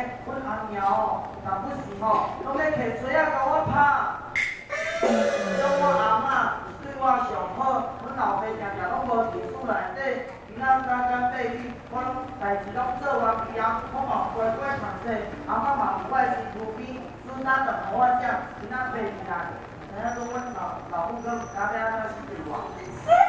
阮阿娘哦，若不是吼，拢咧摕锤仔甲我拍。种我阿嬷对我上好，阮老爸常常拢无伫厝内底，今仔三更八暝，我拢代志拢做完去啊，我嘛乖乖读册，阿嬷嘛伫我身躯边，煮餐就互我食，今仔爬起来，知影讲阮老母佫毋知要安怎死对我。